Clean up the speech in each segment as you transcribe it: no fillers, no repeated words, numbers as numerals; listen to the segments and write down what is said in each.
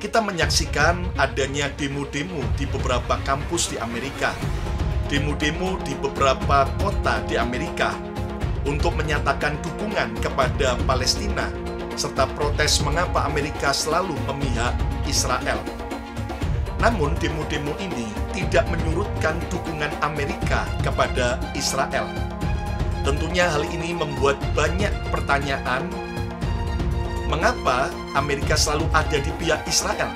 kita menyaksikan adanya demo-demo di beberapa kampus di Amerika, demo-demo di beberapa kota di Amerika untuk menyatakan dukungan kepada Palestina, serta protes mengapa Amerika selalu memihak Israel. Namun demo-demo ini tidak menyurutkan dukungan Amerika kepada Israel. Tentunya hal ini membuat banyak pertanyaan, mengapa Amerika selalu ada di pihak Israel?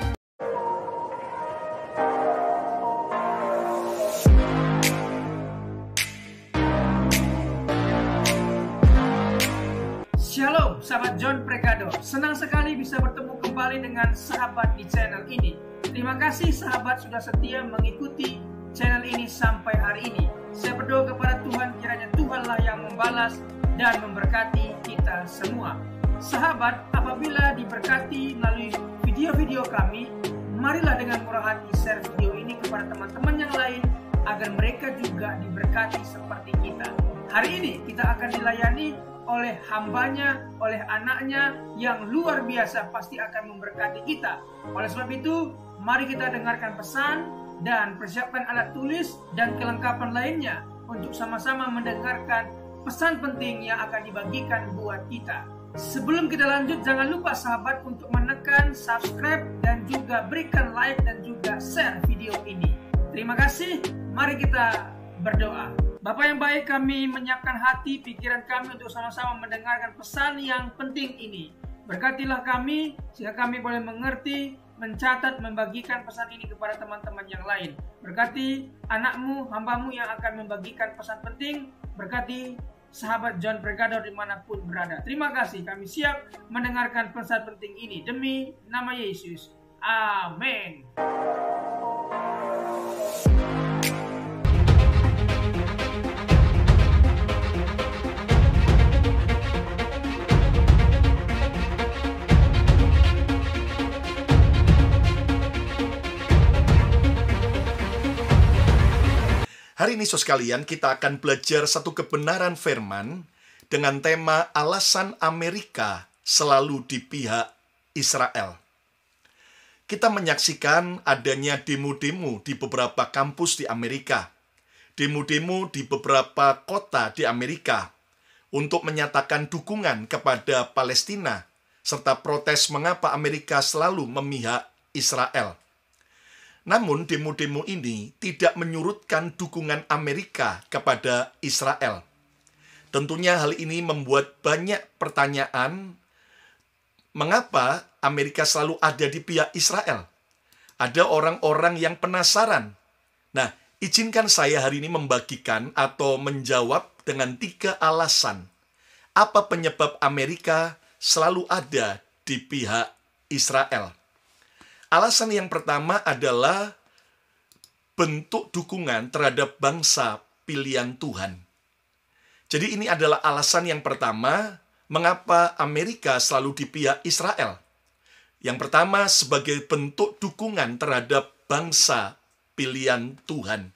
Shalom, sahabat John Pregado. Senang sekali bisa bertemu kembali dengan sahabat di channel ini. Terima kasih sahabat sudah setia mengikuti channel ini sampai hari ini. Saya berdoa kepada Tuhan, kiranya Tuhanlah yang membalas dan memberkati kita semua. Sahabat, apabila diberkati melalui video-video kami, marilah dengan murah hati share video ini kepada teman-teman yang lain agar mereka juga diberkati seperti kita. Hari ini kita akan dilayani oleh hambanya, oleh anaknya yang luar biasa, pasti akan memberkati kita. Oleh sebab itu, mari kita dengarkan pesan dan persiapkan alat tulis dan kelengkapan lainnya untuk sama-sama mendengarkan pesan penting yang akan dibagikan buat kita. Sebelum kita lanjut, jangan lupa sahabat untuk menekan subscribe dan juga berikan like dan juga share video ini. Terima kasih, mari kita berdoa. Bapak yang baik, kami menyiapkan hati, pikiran kami untuk sama-sama mendengarkan pesan yang penting ini. Berkatilah kami, sehingga kami boleh mengerti, mencatat, membagikan pesan ini kepada teman-teman yang lain. Berkati anakmu, hambamu yang akan membagikan pesan penting. Berkati sahabat John Pregado dimanapun berada. Terima kasih, kami siap mendengarkan pesan penting ini. Demi nama Yesus. Amin. Hari ini, saudara sekalian, kita akan belajar satu kebenaran firman dengan tema alasan Amerika selalu di pihak Israel. Kita menyaksikan adanya demo-demo di beberapa kampus di Amerika, demo-demo di beberapa kota di Amerika untuk menyatakan dukungan kepada Palestina, serta protes mengapa Amerika selalu memihak Israel. Namun demo-demo ini tidak menyurutkan dukungan Amerika kepada Israel. Tentunya hal ini membuat banyak pertanyaan, mengapa Amerika selalu ada di pihak Israel? Ada orang-orang yang penasaran. Nah, izinkan saya hari ini membagikan atau menjawab dengan 3 alasan. Apa penyebab Amerika selalu ada di pihak Israel? Alasan yang pertama adalah bentuk dukungan terhadap bangsa pilihan Tuhan. Jadi ini adalah alasan yang pertama mengapa Amerika selalu di pihak Israel. Yang pertama sebagai bentuk dukungan terhadap bangsa pilihan Tuhan.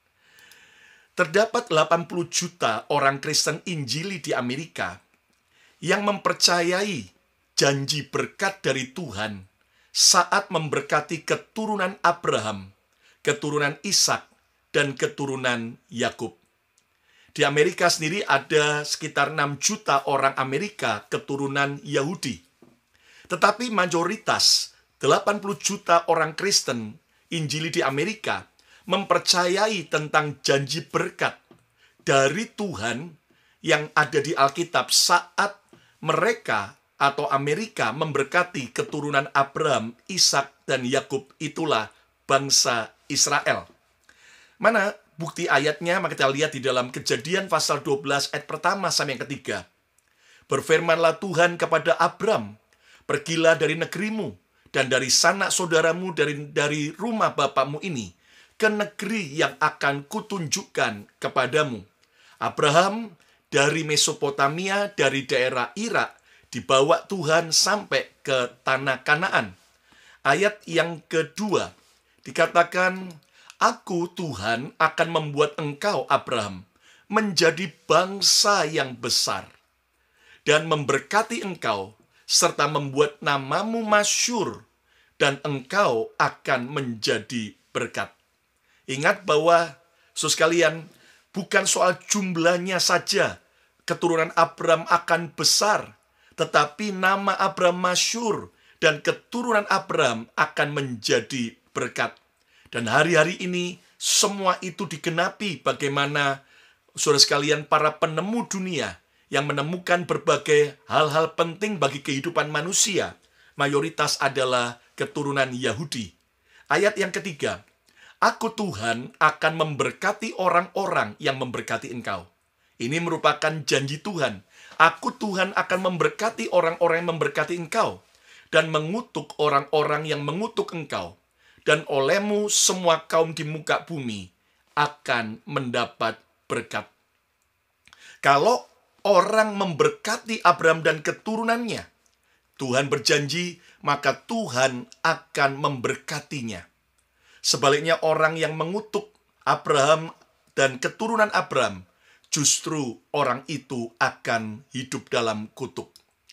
Terdapat 80 juta orang Kristen Injili di Amerika yang mempercayai janji berkat dari Tuhan saat memberkati keturunan Abraham, keturunan Ishak, dan keturunan Yakub. Di Amerika sendiri ada sekitar 6 juta orang Amerika keturunan Yahudi. Tetapi mayoritas 80 juta orang Kristen Injili di Amerika mempercayai tentang janji berkat dari Tuhan yang ada di Alkitab saat mereka atau Amerika memberkati keturunan Abraham, Ishak, dan Yakub, itulah bangsa Israel. Mana bukti ayatnya? Maka kita lihat di dalam Kejadian pasal 12 ayat pertama sampai yang ketiga. Berfirmanlah Tuhan kepada Abram, pergilah dari negerimu dan dari sanak saudaramu dari rumah bapakmu ini ke negeri yang akan kutunjukkan kepadamu. Abraham dari Mesopotamia, dari daerah Irak, dibawa Tuhan sampai ke tanah Kanaan. Ayat yang kedua dikatakan, Aku Tuhan akan membuat engkau Abraham menjadi bangsa yang besar dan memberkati engkau serta membuat namamu masyhur dan engkau akan menjadi berkat. Ingat bahwa, saudara sekalian, bukan soal jumlahnya saja keturunan Abraham akan besar, tetapi nama Abraham masyhur dan keturunan Abraham akan menjadi berkat. Dan hari-hari ini semua itu digenapi bagaimana saudara sekalian para penemu dunia yang menemukan berbagai hal-hal penting bagi kehidupan manusia, mayoritas adalah keturunan Yahudi. Ayat yang ketiga, Aku Tuhan akan memberkati orang-orang yang memberkati engkau. Ini merupakan janji Tuhan. Aku Tuhan akan memberkati orang-orang yang memberkati engkau, dan mengutuk orang-orang yang mengutuk engkau. Dan olehmu semua kaum di muka bumi akan mendapat berkat. Kalau orang memberkati Abraham dan keturunannya, Tuhan berjanji, maka Tuhan akan memberkatinya. Sebaliknya orang yang mengutuk Abraham dan keturunan Abraham, justru orang itu akan hidup dalam kutuk.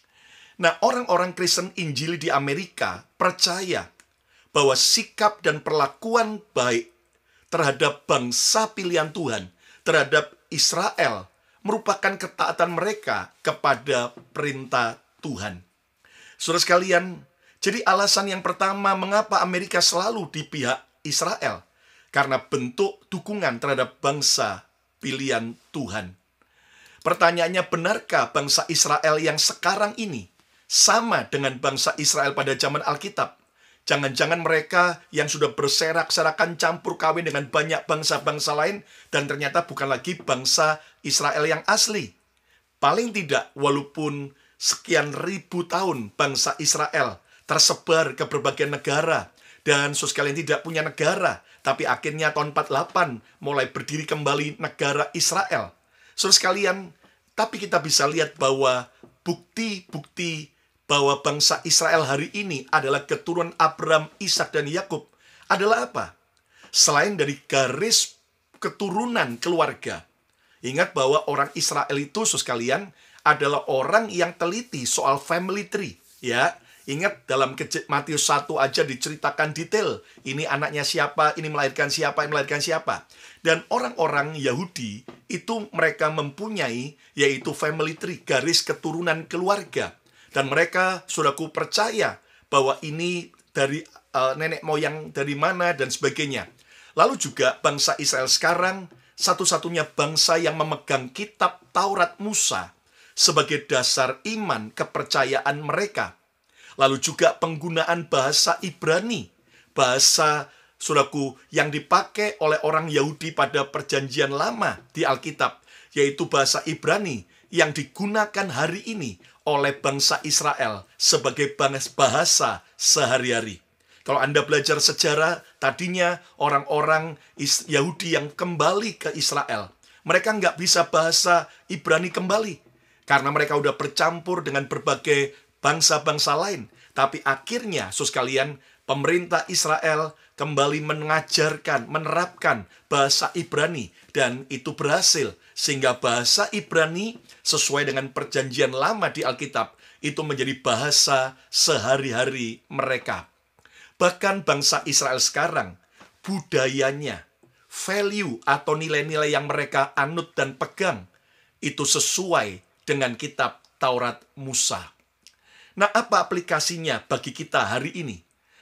Nah, orang-orang Kristen Injili di Amerika percaya bahwa sikap dan perlakuan baik terhadap bangsa pilihan Tuhan, terhadap Israel, merupakan ketaatan mereka kepada perintah Tuhan. Saudara sekalian, jadi alasan yang pertama mengapa Amerika selalu di pihak Israel, karena bentuk dukungan terhadap bangsa pilihan Tuhan. Pertanyaannya, benarkah bangsa Israel yang sekarang ini sama dengan bangsa Israel pada zaman Alkitab? Jangan-jangan mereka yang sudah berserak-serakan campur kawin dengan banyak bangsa-bangsa lain dan ternyata bukan lagi bangsa Israel yang asli. Paling tidak, walaupun sekian ribu tahun bangsa Israel tersebar ke berbagai negara dan sekalian tidak punya negara, tapi akhirnya tahun 48 mulai berdiri kembali negara Israel. Saudara sekalian, tapi kita bisa lihat bahwa bukti-bukti bahwa bangsa Israel hari ini adalah keturunan Abraham, Ishak, dan Yakub adalah apa? Selain dari garis keturunan keluarga. Ingat bahwa orang Israel itu, saudara sekalian, adalah orang yang teliti soal family tree. Ya, ingat dalam Matius 1 aja diceritakan detail. Ini anaknya siapa, ini melahirkan siapa, ini melahirkan siapa. Dan orang-orang Yahudi itu mereka mempunyai yaitu family tree, garis keturunan keluarga. Dan mereka, saudaraku, percaya bahwa ini dari nenek moyang dari mana dan sebagainya. Lalu juga bangsa Israel sekarang satu-satunya bangsa yang memegang kitab Taurat Musa sebagai dasar iman kepercayaan mereka. Lalu juga penggunaan bahasa Ibrani, bahasa, saudaraku, yang dipakai oleh orang Yahudi pada perjanjian lama di Alkitab, yaitu bahasa Ibrani yang digunakan hari ini oleh bangsa Israel sebagai bahasa sehari-hari. Kalau Anda belajar sejarah, tadinya orang-orang Yahudi yang kembali ke Israel, mereka nggak bisa bahasa Ibrani kembali, karena mereka udah bercampur dengan berbagai bangsa-bangsa lain. Tapi akhirnya, saudara sekalian, pemerintah Israel kembali mengajarkan, menerapkan bahasa Ibrani, dan itu berhasil. Sehingga bahasa Ibrani sesuai dengan perjanjian lama di Alkitab, itu menjadi bahasa sehari-hari mereka. Bahkan bangsa Israel sekarang, budayanya, value atau nilai-nilai yang mereka anut dan pegang, itu sesuai dengan kitab Taurat Musa. Nah, apa aplikasinya bagi kita hari ini?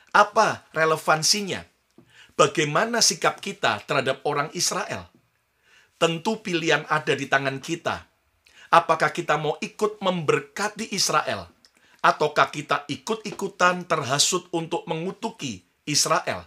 Apa relevansinya? Bagaimana sikap kita terhadap orang Israel? Tentu pilihan ada di tangan kita. Apakah kita mau ikut memberkati Israel? Ataukah kita ikut-ikutan terhasut untuk mengutuki Israel?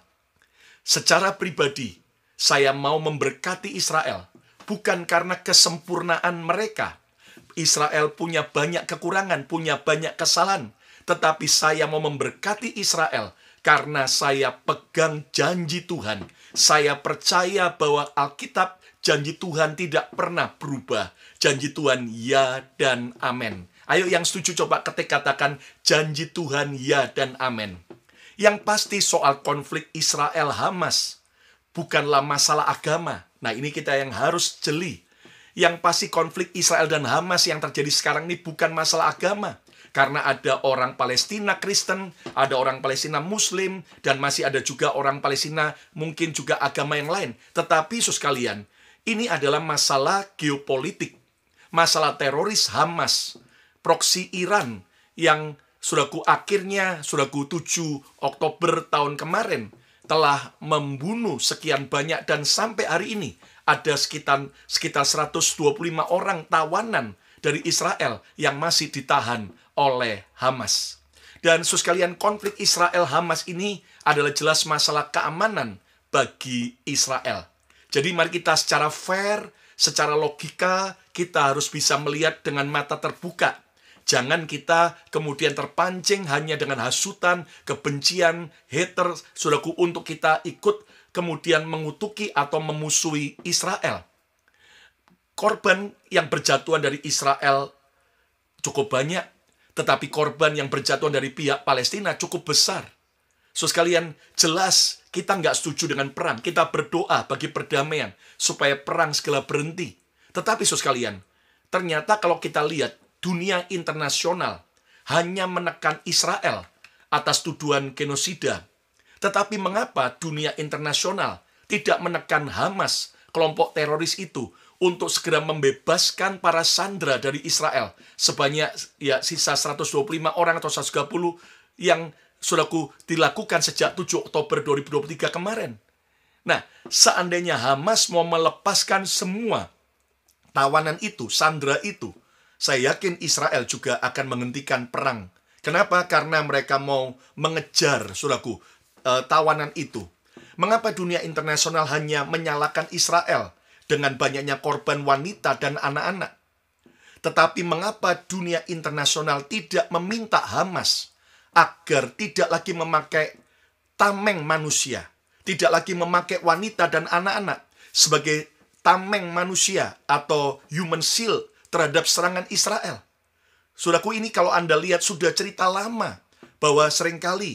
Secara pribadi, saya mau memberkati Israel. Bukan karena kesempurnaan mereka. Israel punya banyak kekurangan, punya banyak kesalahan. Tetapi saya mau memberkati Israel karena saya pegang janji Tuhan. Saya percaya bahwa Alkitab, janji Tuhan tidak pernah berubah. Janji Tuhan ya dan amin. Ayo yang setuju coba katakan janji Tuhan ya dan amin. Yang pasti soal konflik Israel-Hamas bukanlah masalah agama. Nah, ini kita yang harus jeli. Yang pasti konflik Israel dan Hamas yang terjadi sekarang ini bukan masalah agama. Karena ada orang Palestina Kristen, ada orang Palestina Muslim, dan masih ada juga orang Palestina mungkin juga agama yang lain. Tetapi saudara sekalian, ini adalah masalah geopolitik, masalah teroris Hamas, proksi Iran yang saudaraku akhirnya 7 Oktober tahun kemarin telah membunuh sekian banyak, dan sampai hari ini ada sekitar 125 orang tawanan dari Israel yang masih ditahan oleh Hamas. Dan saudara sekalian, konflik Israel-Hamas ini adalah jelas masalah keamanan bagi Israel. Jadi mari kita secara fair, secara logika, kita harus bisa melihat dengan mata terbuka. Jangan kita kemudian terpancing hanya dengan hasutan, kebencian, hater, saudaraku, untuk kita ikut kemudian mengutuki atau memusuhi Israel. Korban yang berjatuhan dari Israel cukup banyak, tetapi korban yang berjatuhan dari pihak Palestina cukup besar. Saudara sekalian, jelas kita nggak setuju dengan perang. Kita berdoa bagi perdamaian supaya perang segera berhenti. Tetapi saudara sekalian, ternyata kalau kita lihat dunia internasional hanya menekan Israel atas tuduhan genosida. Tetapi mengapa dunia internasional tidak menekan Hamas, kelompok teroris itu, untuk segera membebaskan para sandera dari Israel sebanyak sisa 125 orang atau 130 yang saudaraku dilakukan sejak 7 Oktober 2023 kemarin. Nah, seandainya Hamas mau melepaskan semua tawanan itu, sandera itu, saya yakin Israel juga akan menghentikan perang. Kenapa? Karena mereka mau mengejar, saudaraku, tawanan itu. Mengapa dunia internasional hanya menyalahkan Israel dengan banyaknya korban wanita dan anak-anak? Tetapi mengapa dunia internasional tidak meminta Hamas agar tidak lagi memakai tameng manusia, tidak lagi memakai wanita dan anak-anak sebagai tameng manusia atau human shield terhadap serangan Israel? Saudaraku, ini kalau Anda lihat sudah cerita lama bahwa seringkali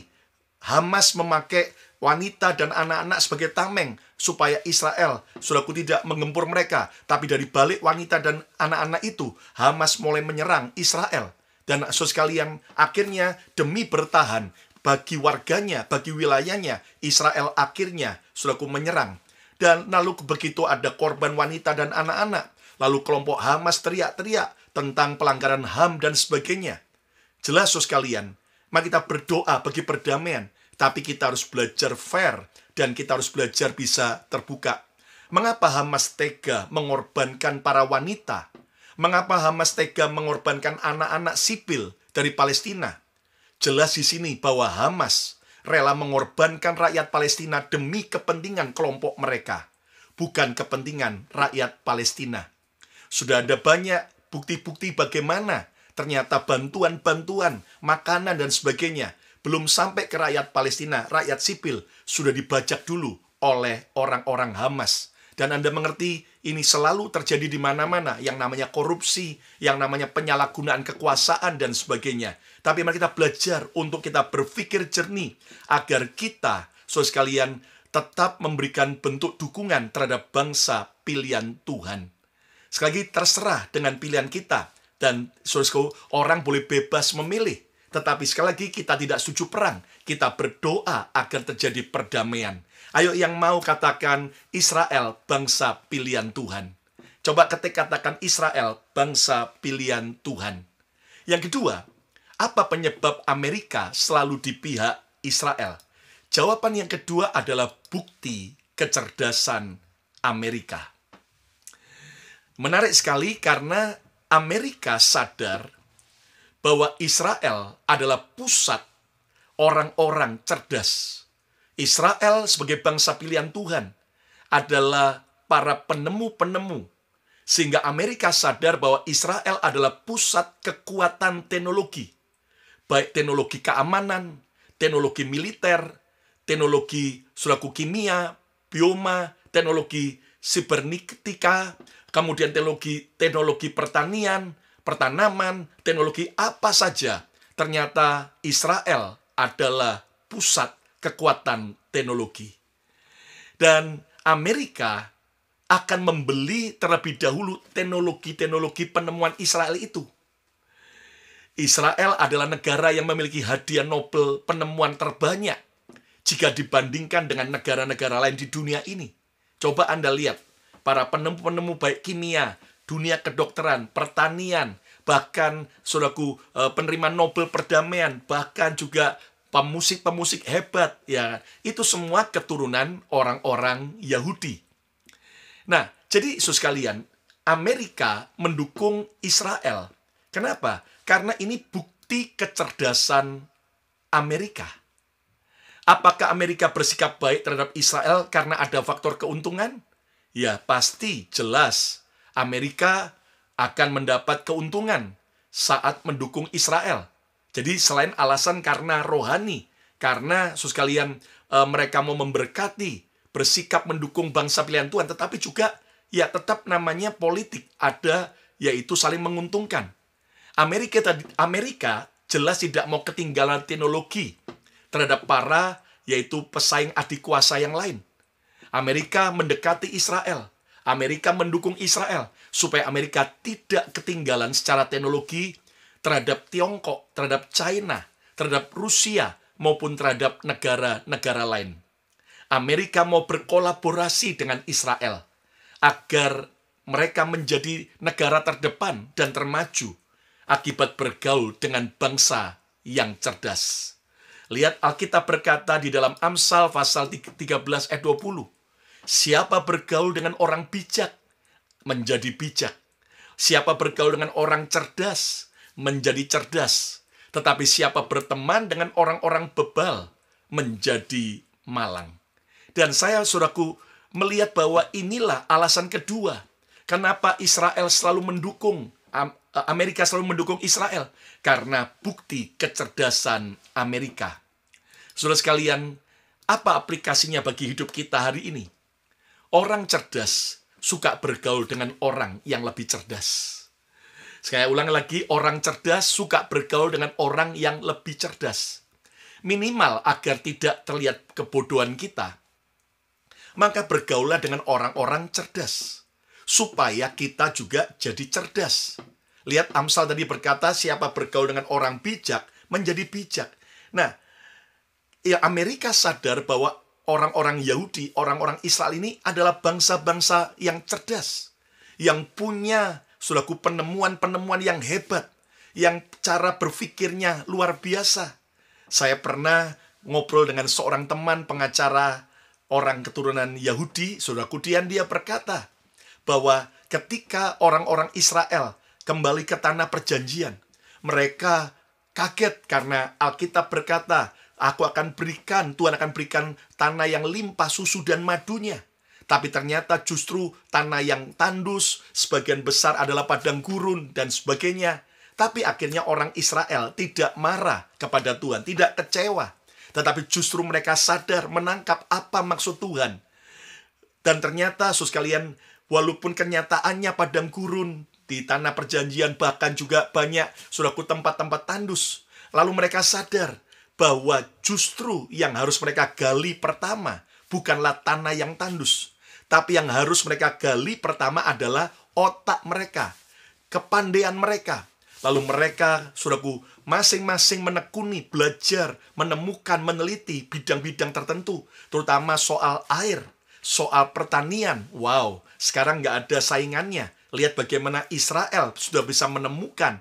Hamas memakai wanita dan anak-anak sebagai tameng supaya Israel, saudaraku, tidak menggempur mereka. Tapi dari balik wanita dan anak-anak itu, Hamas mulai menyerang Israel. Dan saudara sekalian, akhirnya demi bertahan bagi warganya, bagi wilayahnya, Israel akhirnya, saudaraku, menyerang. Dan lalu begitu ada korban wanita dan anak-anak, lalu kelompok Hamas teriak-teriak tentang pelanggaran HAM dan sebagainya. Jelas saudara sekalian, mari kita berdoa bagi perdamaian, tapi kita harus belajar fair dan kita harus belajar bisa terbuka. Mengapa Hamas tega mengorbankan para wanita? Mengapa Hamas tega mengorbankan anak-anak sipil dari Palestina? Jelas di sini bahwa Hamas rela mengorbankan rakyat Palestina demi kepentingan kelompok mereka, bukan kepentingan rakyat Palestina. Sudah ada banyak bukti-bukti bagaimana ternyata bantuan-bantuan, makanan dan sebagainya belum sampai ke rakyat Palestina, rakyat sipil sudah dibajak dulu oleh orang-orang Hamas. Dan Anda mengerti, ini selalu terjadi di mana-mana, yang namanya korupsi, yang namanya penyalahgunaan kekuasaan dan sebagainya. Tapi mari kita belajar untuk kita berpikir jernih, agar kita, saudara sekalian, tetap memberikan bentuk dukungan terhadap bangsa pilihan Tuhan. Sekali lagi, terserah dengan pilihan kita. Dan saudara, orang boleh bebas memilih. Tetapi sekali lagi kita tidak setuju perang. Kita berdoa agar terjadi perdamaian. Ayo yang mau katakan Israel bangsa pilihan Tuhan. Coba katakan Israel bangsa pilihan Tuhan. Yang kedua, apa penyebab Amerika selalu di pihak Israel? Jawaban yang kedua adalah bukti kecerdasan Amerika. Menarik sekali karena Amerika sadar bahwa Israel adalah pusat orang-orang cerdas. Israel sebagai bangsa pilihan Tuhan adalah para penemu-penemu. Sehingga Amerika sadar bahwa Israel adalah pusat kekuatan teknologi. Baik teknologi keamanan, teknologi militer, teknologi sulaku kimia, bioma, teknologi sibernetika, kemudian teknologi pertanian, pertanaman, teknologi apa saja. Ternyata Israel adalah pusat kekuatan teknologi. Dan Amerika akan membeli terlebih dahulu teknologi-teknologi penemuan Israel itu. Israel adalah negara yang memiliki hadiah Nobel penemuan terbanyak jika dibandingkan dengan negara-negara lain di dunia ini. Coba Anda lihat, para penemu-penemu baik kimia, dunia kedokteran, pertanian, bahkan saudaraku penerima Nobel perdamaian, bahkan juga pemusik-pemusik hebat, ya, itu semua keturunan orang-orang Yahudi. Nah, jadi saudara sekalian, Amerika mendukung Israel. Kenapa? Karena ini bukti kecerdasan Amerika. Apakah Amerika bersikap baik terhadap Israel karena ada faktor keuntungan? Ya, pasti jelas Amerika akan mendapat keuntungan saat mendukung Israel. Jadi selain alasan karena rohani, karena saudara sekalian mereka mau memberkati, bersikap mendukung bangsa pilihan Tuhan, tetapi juga ya tetap namanya politik, ada yaitu saling menguntungkan. Amerika jelas tidak mau ketinggalan teknologi terhadap para yaitu pesaing adik kuasa yang lain. Amerika mendekati Israel. Amerika mendukung Israel supaya Amerika tidak ketinggalan secara teknologi terhadap Tiongkok, terhadap China, terhadap Rusia, maupun terhadap negara-negara lain. Amerika mau berkolaborasi dengan Israel agar mereka menjadi negara terdepan dan termaju akibat bergaul dengan bangsa yang cerdas. Lihat Alkitab berkata di dalam Amsal pasal 13 ayat 20. Siapa bergaul dengan orang bijak, menjadi bijak. Siapa bergaul dengan orang cerdas, menjadi cerdas. Tetapi siapa berteman dengan orang-orang bebal, menjadi malang. Dan saya, saudaraku, melihat bahwa inilah alasan kedua. Kenapa Israel selalu mendukung, Amerika selalu mendukung Israel. Karena bukti kecerdasan Amerika. Saudara sekalian, apa aplikasinya bagi hidup kita hari ini? Orang cerdas suka bergaul dengan orang yang lebih cerdas. Saya ulang lagi, orang cerdas suka bergaul dengan orang yang lebih cerdas. Minimal agar tidak terlihat kebodohan kita, maka bergaulah dengan orang-orang cerdas, supaya kita juga jadi cerdas. Lihat Amsal tadi berkata, siapa bergaul dengan orang bijak, menjadi bijak. Nah, ya Amerika sadar bahwa orang-orang Yahudi, orang-orang Israel ini adalah bangsa-bangsa yang cerdas, yang punya, saudaraku, penemuan-penemuan yang hebat, yang cara berpikirnya luar biasa. Saya pernah ngobrol dengan seorang teman pengacara orang keturunan Yahudi, saudaraku, dan dia berkata bahwa ketika orang-orang Israel kembali ke tanah perjanjian, mereka kaget karena Alkitab berkata, Tuhan akan berikan tanah yang limpah susu dan madunya. Tapi ternyata justru tanah yang tandus, sebagian besar adalah padang gurun dan sebagainya. Tapi akhirnya orang Israel tidak marah kepada Tuhan, tidak kecewa. Tetapi justru mereka sadar menangkap apa maksud Tuhan. Dan ternyata, saudara sekalian, walaupun kenyataannya padang gurun, di tanah perjanjian bahkan juga banyak, saudaraku, tempat-tempat tandus. Lalu mereka sadar bahwa justru yang harus mereka gali pertama bukanlah tanah yang tandus. Tapi yang harus mereka gali pertama adalah otak mereka, kepandaian mereka. Lalu mereka, saudaraku, masing-masing menekuni, belajar, menemukan, meneliti bidang-bidang tertentu. Terutama soal air, soal pertanian. Wow, sekarang nggak ada saingannya. Lihat bagaimana Israel sudah bisa menemukan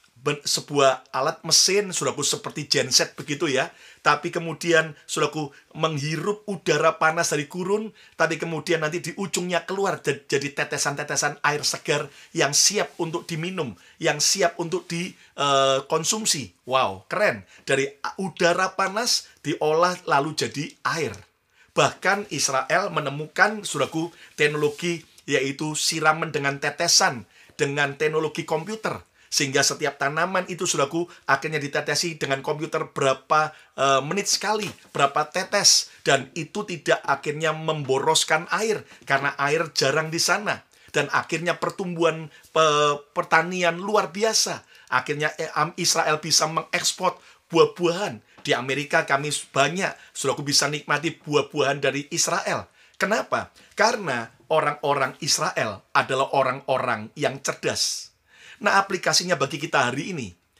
sebuah alat mesin, saudaraku, seperti genset begitu ya. Tapi kemudian, saudaraku, menghirup udara panas dari gurun, tapi kemudian nanti di ujungnya keluar jadi tetesan-tetesan air segar yang siap untuk diminum, yang siap untuk dikonsumsi. Wow, keren. Dari udara panas diolah lalu jadi air. Bahkan Israel menemukan, saudaraku, teknologi yaitu siraman dengan tetesan, dengan teknologi komputer. Sehingga setiap tanaman itu, saudaraku, akhirnya ditetesi dengan komputer berapa menit sekali, berapa tetes. Dan itu tidak akhirnya memboroskan air, karena air jarang di sana. Dan akhirnya pertumbuhan pertanian luar biasa. Akhirnya Israel bisa mengekspor buah-buahan. Di Amerika kami banyak, saudaraku, bisa nikmati buah-buahan dari Israel. Kenapa? Karena orang-orang Israel adalah orang-orang yang cerdas. Nah, aplikasinya bagi kita hari ini,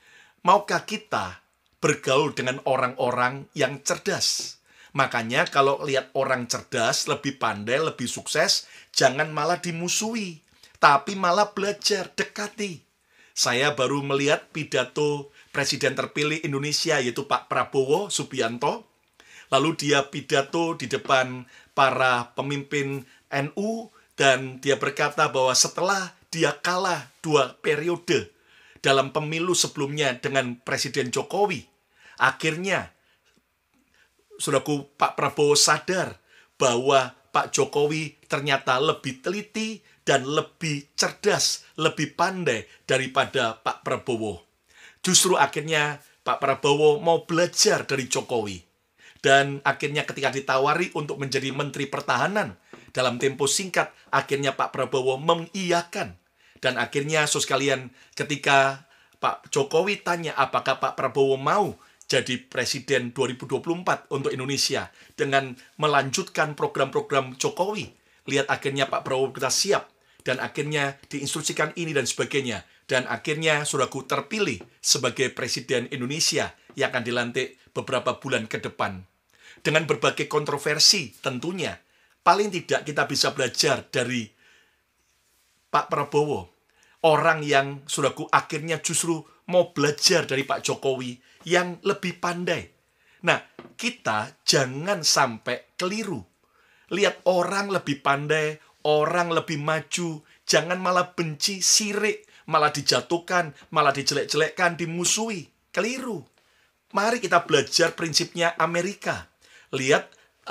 maukah kita bergaul dengan orang-orang yang cerdas? Makanya kalau lihat orang cerdas, lebih pandai, lebih sukses, jangan malah dimusuhi, tapi malah belajar, dekati. Saya baru melihat pidato Presiden terpilih Indonesia, yaitu Pak Prabowo Subianto. Lalu dia pidato di depan para pemimpin NU, dan dia berkata bahwa setelah dia kalah 2 periode dalam pemilu sebelumnya dengan Presiden Jokowi, akhirnya saudaraku, Pak Prabowo sadar bahwa Pak Jokowi ternyata lebih teliti dan lebih cerdas, lebih pandai daripada Pak Prabowo. Justru akhirnya Pak Prabowo mau belajar dari Jokowi. Dan akhirnya ketika ditawari untuk menjadi Menteri Pertahanan, dalam tempo singkat, akhirnya Pak Prabowo mengiyakan. Dan akhirnya, saudara sekalian, ketika Pak Jokowi tanya apakah Pak Prabowo mau jadi Presiden 2024 untuk Indonesia dengan melanjutkan program-program Jokowi. Lihat akhirnya Pak Prabowo kita siap. Dan akhirnya diinstruksikan ini dan sebagainya. Dan akhirnya saudaraku terpilih sebagai Presiden Indonesia yang akan dilantik beberapa bulan ke depan. Dengan berbagai kontroversi tentunya. Paling tidak kita bisa belajar dari Pak Prabowo. Orang yang saudaraku akhirnya justru mau belajar dari Pak Jokowi yang lebih pandai. Nah, kita jangan sampai keliru. Lihat orang lebih pandai, orang lebih maju, jangan malah benci, sirik, malah dijatuhkan, malah dijelek-jelekkan, dimusuhi. Keliru. Mari kita belajar prinsipnya Amerika. Lihat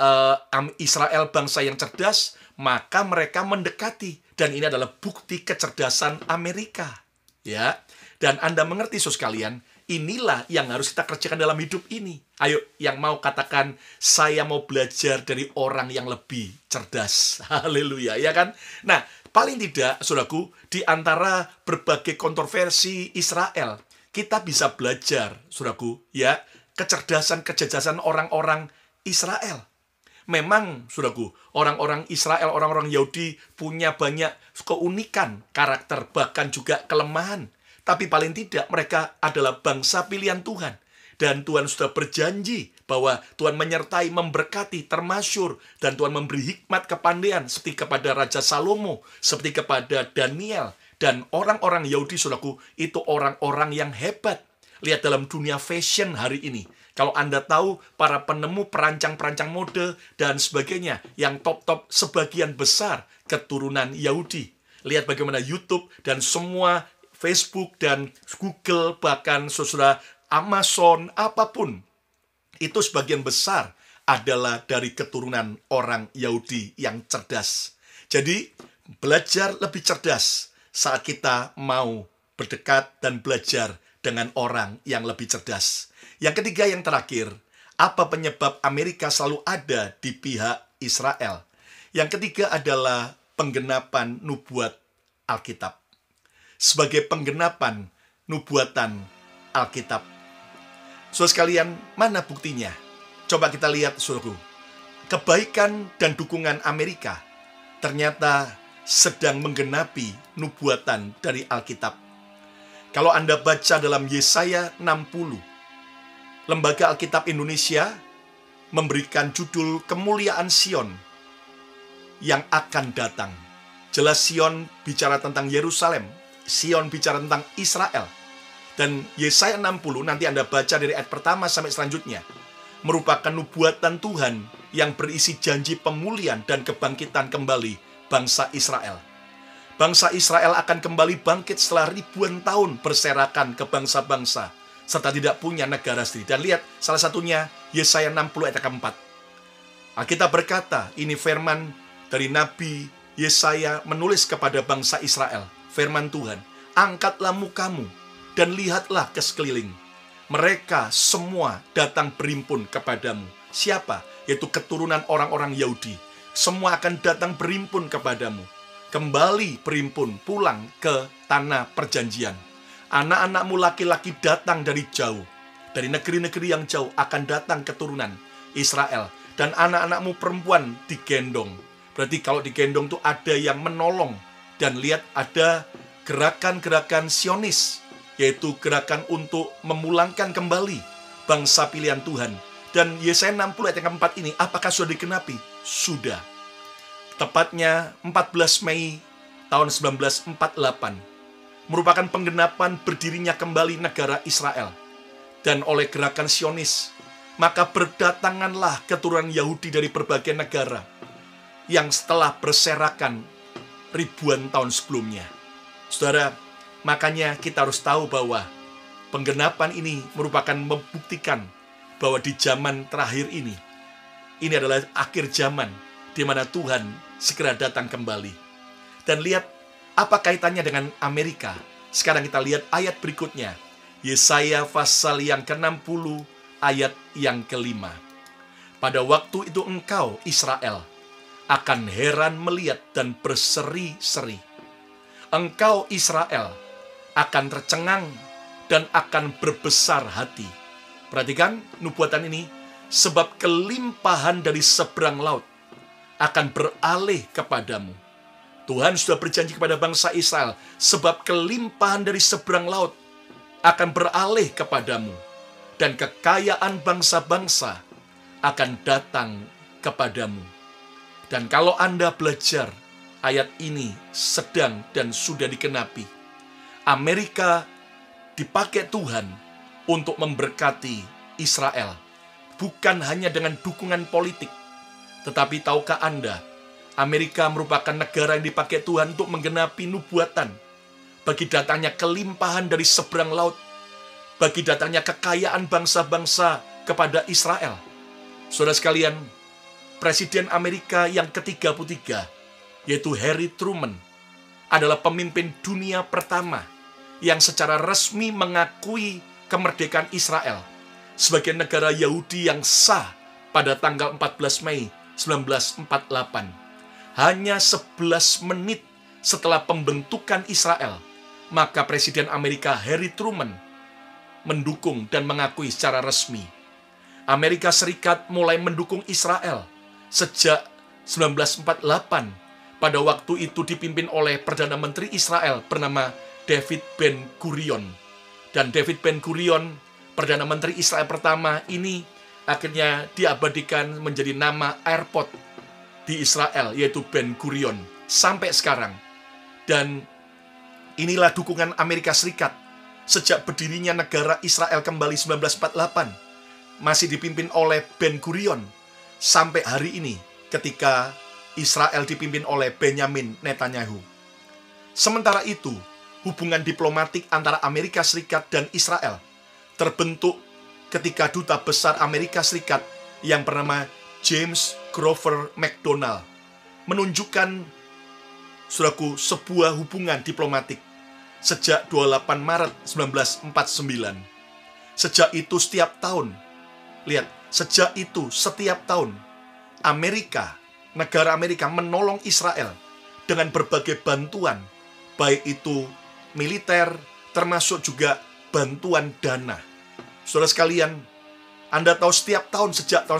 Israel bangsa yang cerdas, maka mereka mendekati. Dan ini adalah bukti kecerdasan Amerika. Ya. Dan Anda mengerti, saudara sekalian, inilah yang harus kita kerjakan dalam hidup ini. Ayo, yang mau katakan, saya mau belajar dari orang yang lebih cerdas. Haleluya, ya kan? Nah, paling tidak, saudaraku, di antara berbagai kontroversi Israel, kita bisa belajar, saudaraku, ya, kecerdasan orang-orang Israel. Memang, saudaraku, orang-orang Israel, orang-orang Yahudi punya banyak keunikan, karakter, bahkan juga kelemahan. Tapi paling tidak mereka adalah bangsa pilihan Tuhan. Dan Tuhan sudah berjanji bahwa Tuhan menyertai, memberkati, termasyur. Dan Tuhan memberi hikmat kepandaian seperti kepada Raja Salomo, seperti kepada Daniel. Dan orang-orang Yahudi, saudaraku, itu orang-orang yang hebat. Lihat dalam dunia fashion hari ini. Kalau Anda tahu, para penemu perancang-perancang mode dan sebagainya, yang top-top sebagian besar keturunan Yahudi. Lihat bagaimana YouTube dan semua Facebook dan Google, bahkan saudara Amazon, apapun. Itu sebagian besar adalah dari keturunan orang Yahudi yang cerdas. Jadi, belajar lebih cerdas saat kita mau berdekat dan belajar dengan orang yang lebih cerdas. Yang ketiga, yang terakhir, apa penyebab Amerika selalu ada di pihak Israel? Yang ketiga adalah penggenapan nubuat Alkitab. Sebagai penggenapan nubuatan Alkitab. Saudara sekalian, mana buktinya? Coba kita lihat, saudaraku. Kebaikan dan dukungan Amerika ternyata sedang menggenapi nubuatan dari Alkitab. Kalau Anda baca dalam Yesaya 60, Lembaga Alkitab Indonesia memberikan judul Kemuliaan Sion yang akan datang. Jelas Sion bicara tentang Yerusalem. Sion bicara tentang Israel. Dan Yesaya 60, nanti Anda baca dari ayat pertama sampai selanjutnya, merupakan nubuatan Tuhan yang berisi janji pemulihan dan kebangkitan kembali bangsa Israel. Bangsa Israel akan kembali bangkit setelah ribuan tahun berserakan ke bangsa-bangsa, serta tidak punya negara sendiri. Dan lihat, salah satunya Yesaya 60 ayat keempat. Alkitab berkata, ini firman dari Nabi Yesaya menulis kepada bangsa Israel. Firman Tuhan, angkatlah mukamu dan lihatlah ke sekeliling. Mereka semua datang berimpun kepadamu. Siapa? Yaitu keturunan orang-orang Yahudi. Semua akan datang berimpun kepadamu. Kembali berimpun pulang ke tanah perjanjian. Anak-anakmu laki-laki datang dari jauh. Dari negeri-negeri yang jauh akan datang keturunan Israel. Dan anak-anakmu perempuan digendong. Berarti kalau digendong itu ada yang menolong. Dan lihat ada gerakan-gerakan Sionis yaitu gerakan untuk memulangkan kembali bangsa pilihan Tuhan. Dan Yesaya 60 ayat yang keempat ini, apakah sudah digenapi? Sudah. Tepatnya 14 Mei tahun 1948 merupakan penggenapan berdirinya kembali negara Israel. Dan oleh gerakan Zionis, maka berdatanganlah keturunan Yahudi dari berbagai negara yang setelah berserakan ribuan tahun sebelumnya. Saudara, makanya kita harus tahu bahwa penggenapan ini merupakan membuktikan bahwa di zaman terakhir ini adalah akhir zaman di mana Tuhan segera datang kembali. Dan lihat apa kaitannya dengan Amerika. Sekarang kita lihat ayat berikutnya. Yesaya pasal yang ke-60 ayat yang ke-5. Pada waktu itu engkau, Israel, akan heran melihat dan berseri-seri. Engkau, Israel, akan tercengang dan akan berbesar hati. Perhatikan nubuatan ini. Sebab kelimpahan dari seberang laut akan beralih kepadamu. Tuhan sudah berjanji kepada bangsa Israel, sebab kelimpahan dari seberang laut akan beralih kepadamu, dan kekayaan bangsa-bangsa akan datang kepadamu. Dan kalau Anda belajar, ayat ini sedang dan sudah dikenapi. Amerika dipakai Tuhan untuk memberkati Israel, bukan hanya dengan dukungan politik. Tetapi tahukah Anda, Amerika merupakan negara yang dipakai Tuhan untuk menggenapi nubuatan bagi datangnya kelimpahan dari seberang laut, bagi datangnya kekayaan bangsa-bangsa kepada Israel. Saudara sekalian, Presiden Amerika yang ke-33, yaitu Harry Truman, adalah pemimpin dunia pertama yang secara resmi mengakui kemerdekaan Israel sebagai negara Yahudi yang sah pada tanggal 14 Mei 1948. Hanya 11 menit setelah pembentukan Israel, maka Presiden Amerika Harry Truman mendukung dan mengakui secara resmi. Amerika Serikat mulai mendukung Israel sejak 1948. Pada waktu itu dipimpin oleh Perdana Menteri Israel bernama David Ben-Gurion. Dan David Ben-Gurion, Perdana Menteri Israel pertama ini, akhirnya diabadikan menjadi nama airport di Israel, yaitu Ben-Gurion, sampai sekarang. Dan inilah dukungan Amerika Serikat sejak berdirinya negara Israel kembali 1948, masih dipimpin oleh Ben-Gurion sampai hari ini ketika Israel dipimpin oleh Benyamin Netanyahu. Sementara itu, hubungan diplomatik antara Amerika Serikat dan Israel terbentuk ketika Duta Besar Amerika Serikat yang bernama James Grover McDonald menunjukkan, saudaraku, sebuah hubungan diplomatik sejak 28 Maret 1949. Sejak itu setiap tahun, lihat, sejak itu setiap tahun Amerika, negara Amerika menolong Israel dengan berbagai bantuan, baik itu militer, termasuk juga bantuan dana. Saudara sekalian, Anda tahu setiap tahun sejak tahun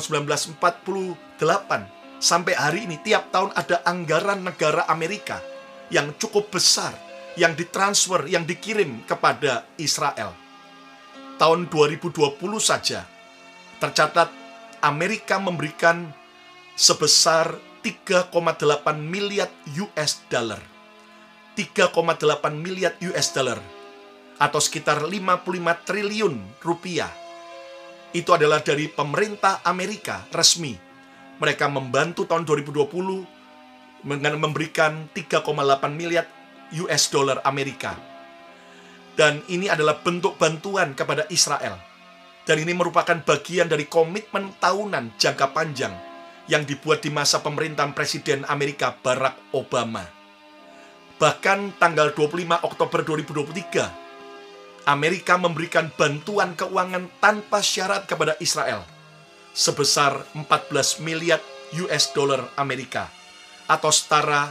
1948 sampai hari ini, tiap tahun ada anggaran negara Amerika yang cukup besar, yang ditransfer, yang dikirim kepada Israel. Tahun 2020 saja, tercatat Amerika memberikan sebesar 3,8 miliar US dollar. 3,8 miliar US dollar atau sekitar 55 triliun rupiah. Itu adalah dari pemerintah Amerika resmi. Mereka membantu tahun 2020 dengan memberikan 3,8 miliar US dollar Amerika. Dan ini adalah bentuk bantuan kepada Israel. Dan ini merupakan bagian dari komitmen tahunan jangka panjang yang dibuat di masa pemerintahan Presiden Amerika Barack Obama. Bahkan tanggal 25 Oktober 2023, Amerika memberikan bantuan keuangan tanpa syarat kepada Israel sebesar 14 miliar US dollar Amerika atau setara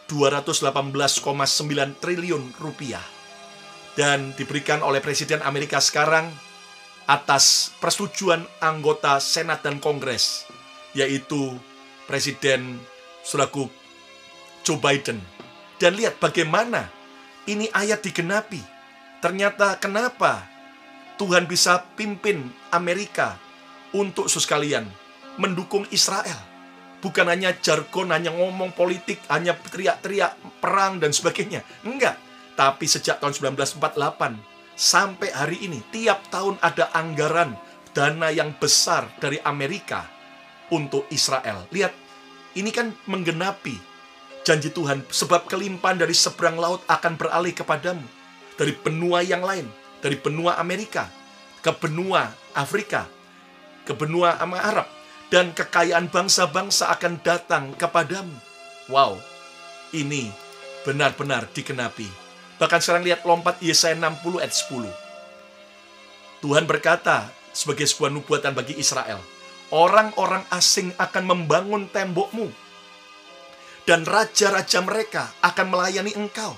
218,9 triliun rupiah. Dan diberikan oleh Presiden Amerika sekarang atas persetujuan anggota Senat dan Kongres, yaitu Presiden saudaraku Joe Biden. Dan lihat bagaimana ini ayat digenapi. Ternyata kenapa Tuhan bisa pimpin Amerika untuk sekalian mendukung Israel? Bukan hanya jargon, hanya ngomong politik, hanya teriak-teriak perang dan sebagainya. Enggak. Tapi sejak tahun 1948 sampai hari ini, tiap tahun ada anggaran dana yang besar dari Amerika untuk Israel. Lihat, ini kan menggenapi janji Tuhan, sebab kelimpahan dari seberang laut akan beralih kepadamu. Dari benua yang lain, dari benua Amerika, ke benua Afrika, ke benua Arab, dan kekayaan bangsa-bangsa akan datang kepadamu. Wow, ini benar-benar digenapi. Bahkan sekarang lihat lompat Yesaya 60 ayat 10. Tuhan berkata sebagai sebuah nubuatan bagi Israel, orang-orang asing akan membangun tembokmu, dan raja-raja mereka akan melayani engkau.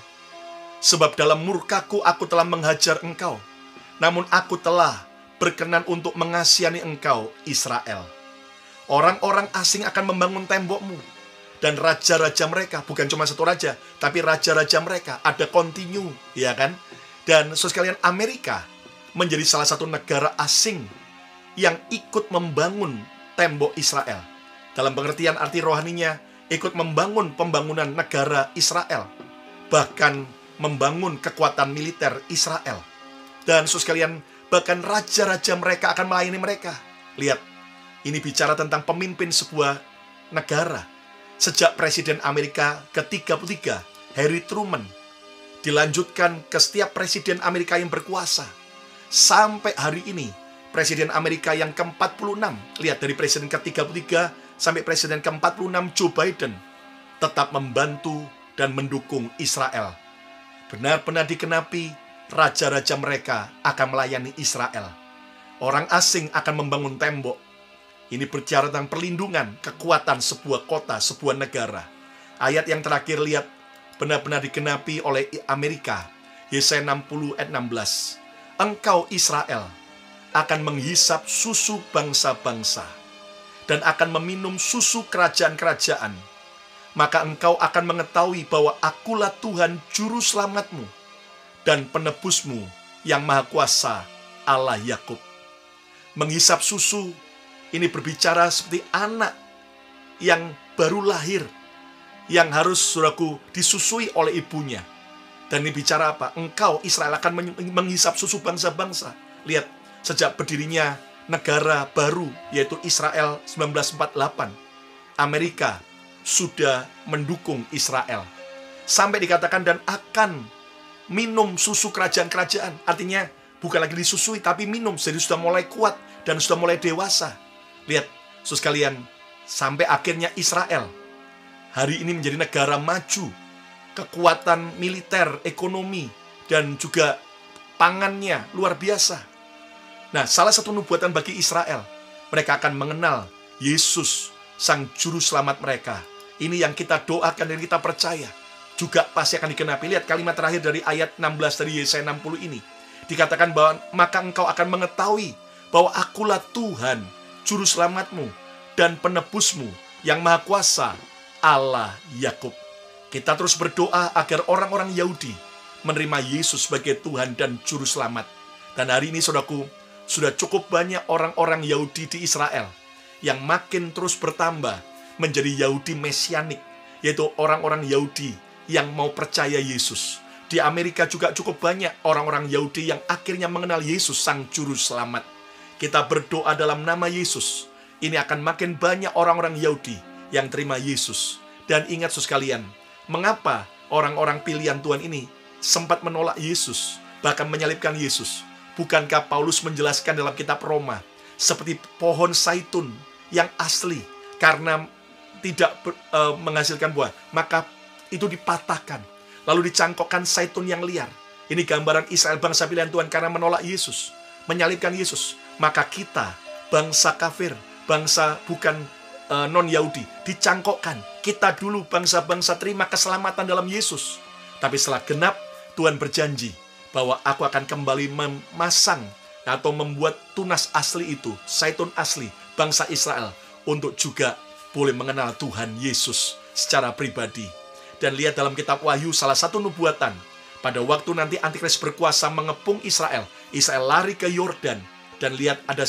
Sebab dalam murkaku aku telah menghajar engkau, namun aku telah berkenan untuk mengasihani engkau, Israel. Orang-orang asing akan membangun tembokmu, dan raja-raja mereka, bukan cuma satu raja, tapi raja-raja mereka ada kontinu, ya kan? Dan sekalian, Amerika menjadi salah satu negara asing yang ikut membangun tembok Israel. Dalam pengertian arti rohaninya, ikut membangun pembangunan negara Israel, bahkan membangun kekuatan militer Israel. Dan sekalian, bahkan raja-raja mereka akan melayani mereka. Lihat, ini bicara tentang pemimpin sebuah negara. Sejak Presiden Amerika ke-33, Harry Truman, dilanjutkan ke setiap Presiden Amerika yang berkuasa. Sampai hari ini, Presiden Amerika yang ke-46, lihat dari Presiden ke-33 sampai Presiden ke-46 Joe Biden, tetap membantu dan mendukung Israel. Benar-benar digenapi, raja-raja mereka akan melayani Israel. Orang asing akan membangun tembok. Ini bicara tentang perlindungan, kekuatan sebuah kota, sebuah negara. Ayat yang terakhir, lihat, benar-benar digenapi oleh Amerika. Yesaya 60 ayat 16. Engkau Israel akan menghisap susu bangsa-bangsa dan akan meminum susu kerajaan-kerajaan. Maka engkau akan mengetahui bahwa akulah Tuhan juru selamatmu dan penebusmu yang maha kuasa, Allah Yakub. Menghisap susu, ini berbicara seperti anak yang baru lahir, yang harus, saudaraku, disusui oleh ibunya. Dan ini bicara apa? Engkau Israel akan menghisap susu bangsa-bangsa. Lihat, sejak berdirinya negara baru, yaitu Israel 1948, Amerika sudah mendukung Israel. Sampai dikatakan dan akan minum susu kerajaan-kerajaan. Artinya bukan lagi disusui, tapi minum. Jadi sudah mulai kuat dan sudah mulai dewasa. Lihat, saudara sekalian, sampai akhirnya Israel hari ini menjadi negara maju. Kekuatan militer, ekonomi, dan juga pangannya luar biasa. Nah, salah satu nubuatan bagi Israel, mereka akan mengenal Yesus, Sang Juru Selamat mereka. Ini yang kita doakan dan kita percaya. Juga pasti akan digenapi. Lihat kalimat terakhir dari ayat 16 dari Yesaya 60 ini. Dikatakan bahwa maka engkau akan mengetahui bahwa akulah Tuhan, Juru Selamatmu dan penebusmu yang maha kuasa, Allah Yakub. Kita terus berdoa agar orang-orang Yahudi menerima Yesus sebagai Tuhan dan Juru Selamat. Dan hari ini, saudaraku, sudah cukup banyak orang-orang Yahudi di Israel yang makin terus bertambah menjadi Yahudi Mesianik, yaitu orang-orang Yahudi yang mau percaya Yesus. Di Amerika juga cukup banyak orang-orang Yahudi yang akhirnya mengenal Yesus, Sang Juru Selamat. Kita berdoa dalam nama Yesus. Ini akan makin banyak orang-orang Yahudi yang terima Yesus. Dan ingat sekalian, mengapa orang-orang pilihan Tuhan ini sempat menolak Yesus, bahkan menyalibkan Yesus? Bukankah Paulus menjelaskan dalam kitab Roma, seperti pohon zaitun yang asli, karena tidak menghasilkan buah, maka itu dipatahkan, lalu dicangkokkan zaitun yang liar. Ini gambaran Israel, bangsa pilihan Tuhan, karena menolak Yesus, menyalibkan Yesus. Maka kita, bangsa kafir, bangsa bukan non-Yahudi, dicangkokkan. Kita dulu bangsa-bangsa terima keselamatan dalam Yesus. Tapi setelah genap, Tuhan berjanji bahwa aku akan kembali memasang atau membuat tunas asli itu, zaitun asli, bangsa Israel, untuk juga boleh mengenal Tuhan Yesus secara pribadi. Dan lihat dalam kitab Wahyu, salah satu nubuatan Pada waktu nanti Antikris berkuasa mengepung Israel, Israel lari ke Yordan, dan lihat ada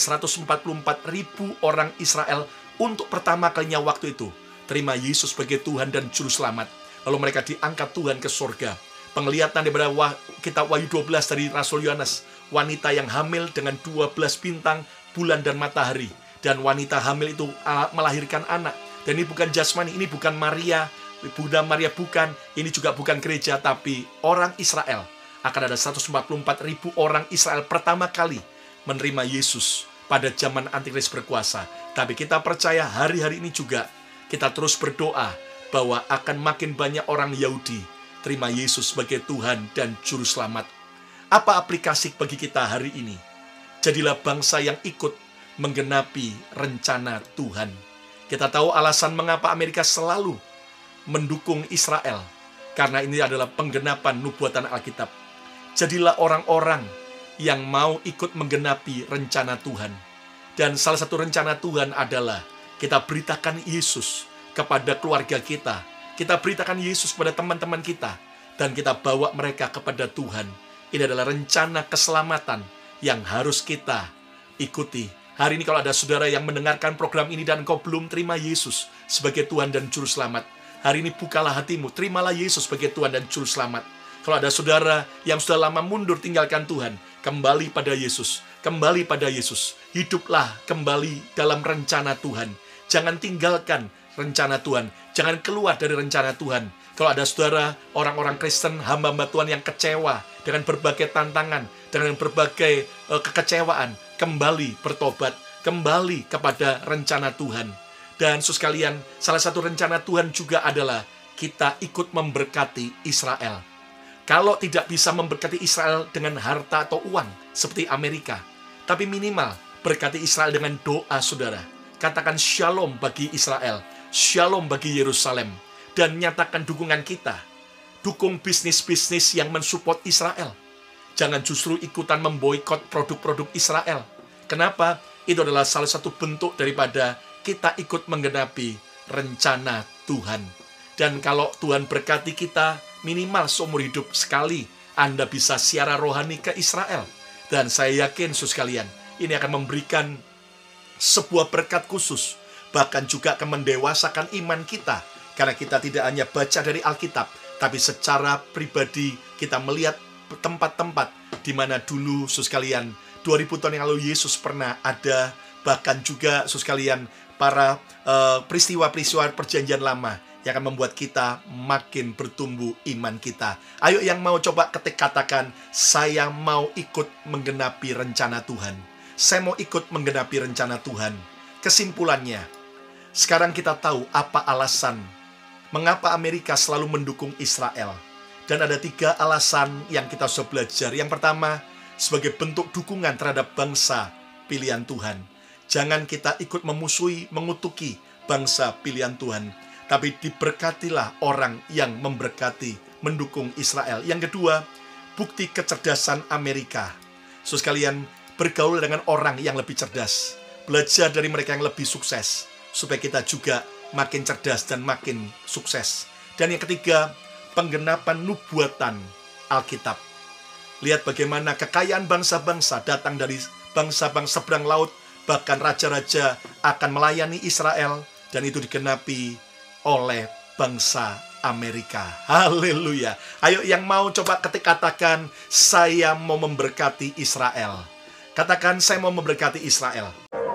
144.000 orang Israel untuk pertama kalinya waktu itu terima Yesus sebagai Tuhan dan Juru Selamat. Lalu mereka diangkat Tuhan ke surga. Penglihatan daripada kitab Wahyu 12 dari Rasul Yohanes, wanita yang hamil dengan 12 bintang, bulan dan matahari. Dan wanita hamil itu melahirkan anak. Dan ini bukan jasmani, ini bukan Maria, Bunda Maria bukan, ini juga bukan gereja, tapi orang Israel. Akan ada 144.000 orang Israel pertama kali menerima Yesus pada zaman Antikris berkuasa. Tapi kita percaya hari-hari ini juga kita terus berdoa bahwa akan makin banyak orang Yahudi terima Yesus sebagai Tuhan dan Juru Selamat. Apa aplikasi bagi kita hari ini? Jadilah bangsa yang ikut menggenapi rencana Tuhan. Kita tahu alasan mengapa Amerika selalu mendukung Israel, karena ini adalah penggenapan nubuatan Alkitab. Jadilah orang-orang yang mau ikut menggenapi rencana Tuhan. Dan salah satu rencana Tuhan adalah kita beritakan Yesus kepada keluarga kita. Kita beritakan Yesus kepada teman-teman kita. Dan kita bawa mereka kepada Tuhan. Ini adalah rencana keselamatan yang harus kita ikuti. Hari ini kalau ada saudara yang mendengarkan program ini dan kau belum terima Yesus sebagai Tuhan dan Juru Selamat, hari ini bukalah hatimu, terimalah Yesus sebagai Tuhan dan Juru Selamat. Kalau ada saudara yang sudah lama mundur tinggalkan Tuhan, kembali pada Yesus, kembali pada Yesus. Hiduplah kembali dalam rencana Tuhan. Jangan tinggalkan rencana Tuhan, jangan keluar dari rencana Tuhan. Kalau ada saudara, orang-orang Kristen, hamba-hamba Tuhan yang kecewa dengan berbagai tantangan, dengan berbagai kekecewaan, kembali bertobat, kembali kepada rencana Tuhan. Dan saudara sekalian, salah satu rencana Tuhan juga adalah kita ikut memberkati Israel. Kalau tidak bisa memberkati Israel dengan harta atau uang, seperti Amerika, tapi minimal berkati Israel dengan doa saudara. Katakan shalom bagi Israel, shalom bagi Yerusalem, dan nyatakan dukungan kita. Dukung bisnis-bisnis yang mensupport Israel. Jangan justru ikutan memboikot produk-produk Israel. Kenapa? Itu adalah salah satu bentuk daripada kita ikut menggenapi rencana Tuhan. Dan kalau Tuhan berkati kita, minimal seumur hidup sekali Anda bisa siara rohani ke Israel. Dan saya yakin, saudara sekalian, ini akan memberikan sebuah berkat khusus, bahkan juga akan mendewasakan iman kita, karena kita tidak hanya baca dari Alkitab, tapi secara pribadi kita melihat tempat-tempat di mana dulu, saudara sekalian, 2000 tahun yang lalu Yesus pernah ada, bahkan juga, saudara sekalian, para peristiwa-peristiwa perjanjian lama yang akan membuat kita makin bertumbuh iman kita. Ayo yang mau coba katakan, saya mau ikut menggenapi rencana Tuhan. Saya mau ikut menggenapi rencana Tuhan. Kesimpulannya, sekarang kita tahu apa alasan mengapa Amerika selalu mendukung Israel. Dan ada 3 alasan yang kita sudah belajar. Yang pertama, sebagai bentuk dukungan terhadap bangsa pilihan Tuhan. Jangan kita ikut memusuhi, mengutuki bangsa pilihan Tuhan. Tapi diberkatilah orang yang memberkati, mendukung Israel. Yang kedua, bukti kecerdasan Amerika. Saudara sekalian, bergaul dengan orang yang lebih cerdas. Belajar dari mereka yang lebih sukses. Supaya kita juga makin cerdas dan makin sukses. Dan yang ketiga, penggenapan nubuatan Alkitab. Lihat bagaimana kekayaan bangsa-bangsa datang dari bangsa-bangsa seberang laut. Bahkan raja-raja akan melayani Israel. Dan itu digenapi oleh bangsa Amerika. Haleluya. Ayo yang mau coba katakan, saya mau memberkati Israel. Katakan, saya mau memberkati Israel.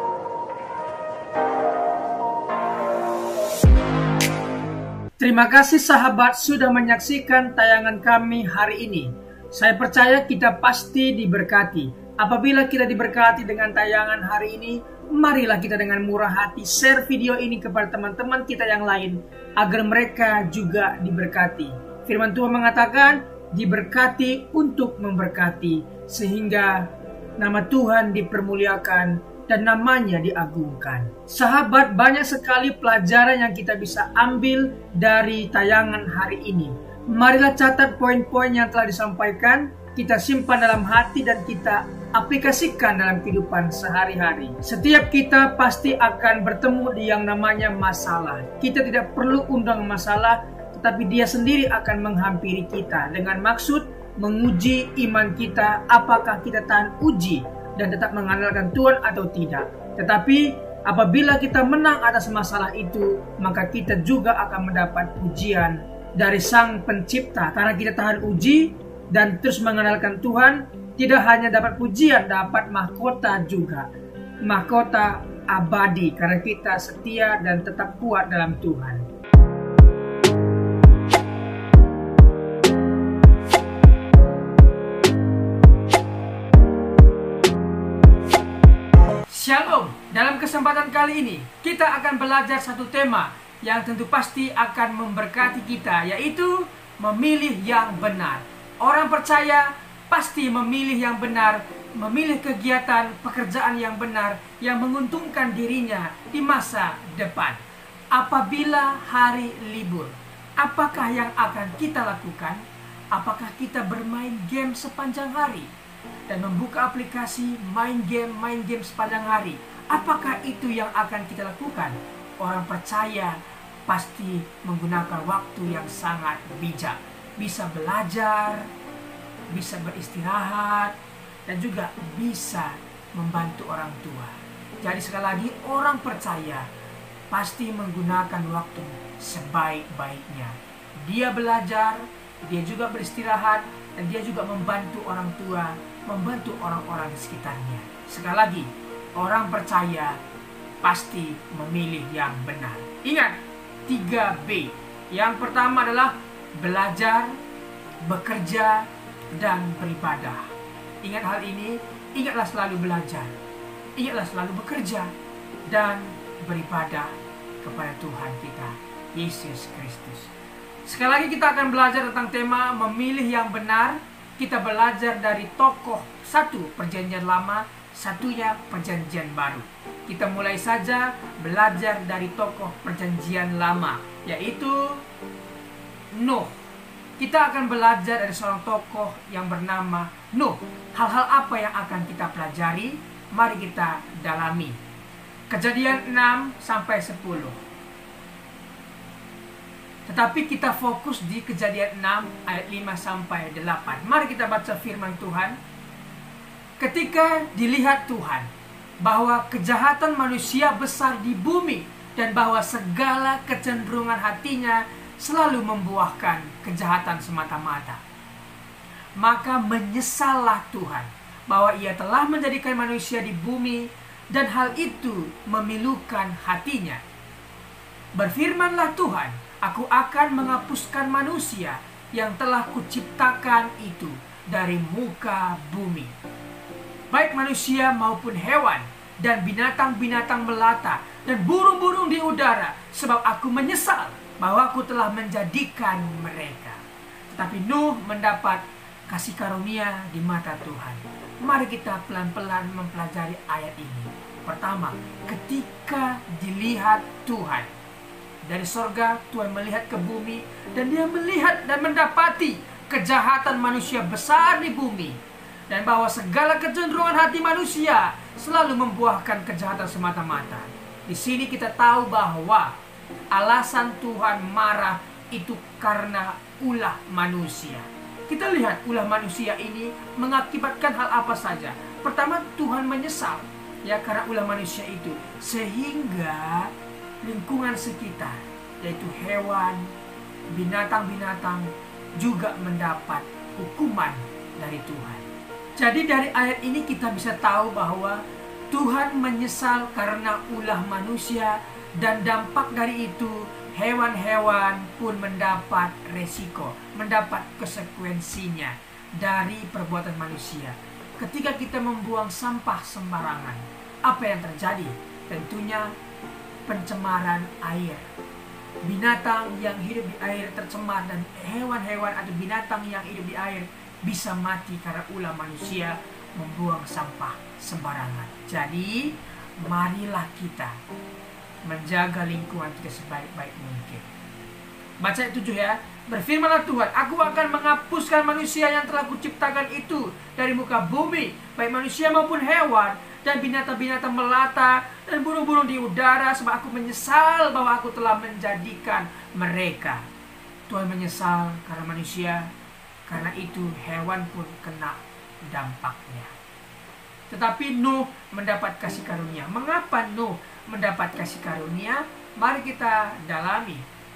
Terima kasih sahabat sudah menyaksikan tayangan kami hari ini. Saya percaya kita pasti diberkati. Apabila kita diberkati dengan tayangan hari ini, marilah kita dengan murah hati share video ini kepada teman-teman kita yang lain, agar mereka juga diberkati. Firman Tuhan mengatakan, diberkati untuk memberkati, sehingga nama Tuhan dipermuliakan dan namanya diagungkan. Sahabat, banyak sekali pelajaran yang kita bisa ambil dari tayangan hari ini. Marilah catat poin-poin yang telah disampaikan, kita simpan dalam hati dan kita aplikasikan dalam kehidupan sehari-hari. Setiap kita pasti akan bertemu di yang namanya masalah. Kita tidak perlu undang masalah, tetapi dia sendiri akan menghampiri kita dengan maksud menguji iman kita, apakah kita tahan uji dan tetap mengandalkan Tuhan atau tidak. Tetapi apabila kita menang atas masalah itu, maka kita juga akan mendapat pujian dari Sang Pencipta. Karena kita tahan uji dan terus mengandalkan Tuhan, tidak hanya dapat pujian, dapat mahkota juga. Mahkota abadi karena kita setia dan tetap kuat dalam Tuhan. Shalom, dalam kesempatan kali ini kita akan belajar satu tema yang tentu pasti akan memberkati kita, yaitu memilih yang benar. Orang percaya pasti memilih yang benar, memilih kegiatan pekerjaan yang benar yang menguntungkan dirinya di masa depan. Apabila hari libur, apakah yang akan kita lakukan? Apakah kita bermain game sepanjang hari dan membuka aplikasi main game sepanjang hari? Apakah itu yang akan kita lakukan? Orang percaya pasti menggunakan waktu yang sangat bijak. Bisa belajar, bisa beristirahat, dan juga bisa membantu orang tua. Jadi sekali lagi, orang percaya pasti menggunakan waktu sebaik-baiknya. Dia belajar, dia juga beristirahat, dan dia juga membantu orang tua, membantu orang-orang di sekitarnya. Sekali lagi, orang percaya pasti memilih yang benar. Ingat, 3B. Yang pertama adalah belajar, bekerja, dan beribadah. Ingat hal ini, ingatlah selalu belajar, ingatlah selalu bekerja, dan beribadah kepada Tuhan kita, Yesus Kristus. Sekali lagi kita akan belajar tentang tema memilih yang benar. Kita belajar dari tokoh satu Perjanjian Lama, satunya Perjanjian Baru. Kita mulai saja belajar dari tokoh Perjanjian Lama, yaitu Nuh. Kita akan belajar dari seorang tokoh yang bernama Nuh. Hal-hal apa yang akan kita pelajari? Mari kita dalami. Kejadian 6 sampai 10. Tetapi kita fokus di Kejadian 6 ayat 5 sampai 8. Mari kita baca firman Tuhan. Ketika dilihat Tuhan bahwa kejahatan manusia besar di bumi dan bahwa segala kecenderungan hatinya selalu membuahkan kejahatan semata-mata, maka menyesallah Tuhan bahwa ia telah menjadikan manusia di bumi dan hal itu memilukan hatinya. Berfirmanlah Tuhan, aku akan menghapuskan manusia yang telah kuciptakan itu dari muka bumi, baik manusia maupun hewan dan binatang-binatang melata dan burung-burung di udara, sebab aku menyesal bahwa aku telah menjadikan mereka. Tetapi Nuh mendapat kasih karunia di mata Tuhan. Mari kita pelan-pelan mempelajari ayat ini. Pertama, ketika dilihat Tuhan dari sorga, Tuhan melihat ke bumi dan dia melihat dan mendapati kejahatan manusia besar di bumi dan bahwa segala kecenderungan hati manusia selalu membuahkan kejahatan semata-mata. Di sini kita tahu bahwa alasan Tuhan marah itu karena ulah manusia. Kita lihat ulah manusia ini mengakibatkan hal apa saja. Pertama, Tuhan menyesal ya karena ulah manusia itu, sehingga lingkungan sekitar, yaitu hewan, binatang-binatang juga mendapat hukuman dari Tuhan. Jadi dari ayat ini kita bisa tahu bahwa Tuhan menyesal karena ulah manusia, dan dampak dari itu hewan-hewan pun mendapat resiko, mendapat konsekuensinya dari perbuatan manusia. Ketika kita membuang sampah sembarangan, apa yang terjadi? Tentunya pencemaran air. Binatang yang hidup di air tercemar dan hewan-hewan atau binatang yang hidup di air bisa mati karena ulah manusia membuang sampah sembarangan. Jadi, marilah kita menjaga lingkungan kita sebaik-baik mungkin. Baca ayat 7 ya. Berfirmanlah Tuhan, aku akan menghapuskan manusia yang telah kuciptakan itu dari muka bumi, baik manusia maupun hewan, dan binatang-binatang melata, dan burung-burung di udara, sebab aku menyesal bahwa aku telah menjadikan mereka. Tuhan menyesal karena manusia, Karena itu hewan pun kena dampaknya. Tetapi Nuh mendapat kasih karunia. Mengapa Nuh mendapat kasih karunia? Mari kita dalami.